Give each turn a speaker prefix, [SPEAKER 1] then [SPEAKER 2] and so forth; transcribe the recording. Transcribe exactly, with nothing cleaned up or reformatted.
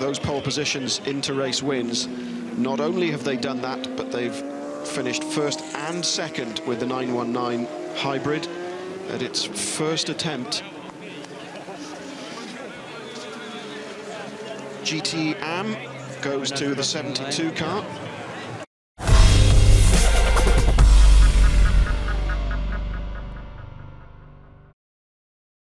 [SPEAKER 1] those pole positions into race wins. Not only have they done that, but they've finished first and second with the nine one nine hybrid at its first attempt. G T E-Am goes to the seventy-two car.